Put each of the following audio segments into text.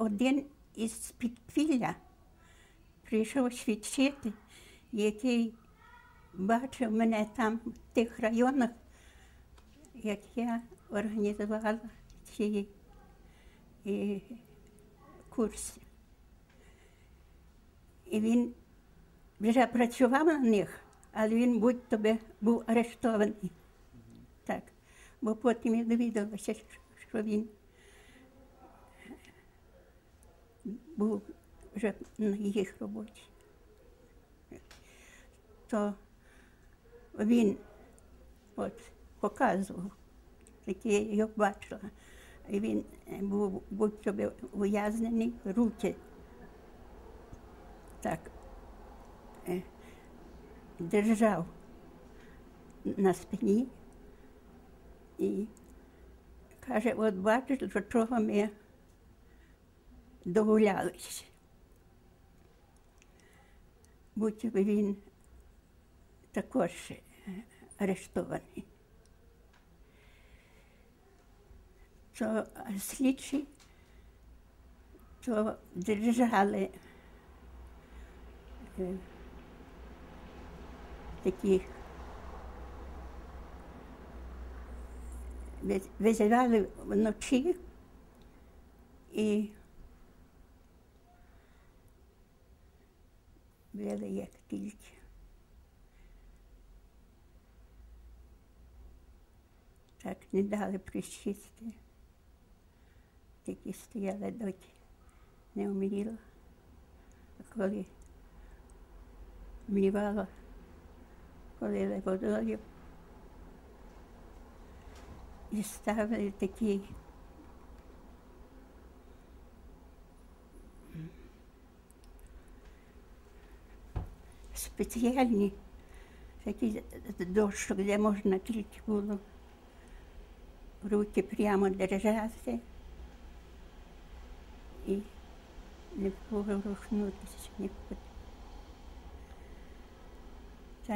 один із підпілля прийшов свідчити, який бачив мене там, в тих районах, як я організувала ці курси. І він вже працював на них, але він будь-то би був арештований. Так. Бо потім я довідалася, що він був вже на їх роботі. То він от показував, такі я його бачила. І він був будь-то би ув'язнений, руки так держав на спині і каже, от бачиш, до чого ми догулялися. Будь би він також арештований. То слідчі то держали таких, визивали вночі і били як тільки. Так не дали причисти. Такі стояли доки не вмріла. А коли вмівала, полили водою і ставили такі спеціальні такі дощок, де можна тільки було руки прямо держати і не поворухнутися нікуди. Так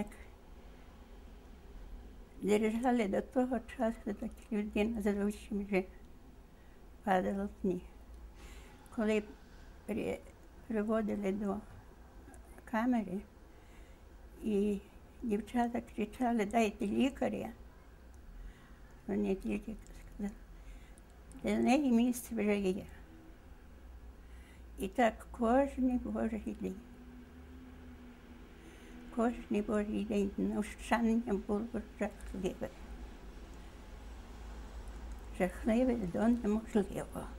держали до того часу, доки людина зовсім вже падала в ніг. Коли приводили до камери, і дівчата кричали, дайте лікаря, вони тільки сказали, для неї місце вже є. І так кожен Божий день. Кожен Божий день навчання було жахливе. Жахливе до неможливого.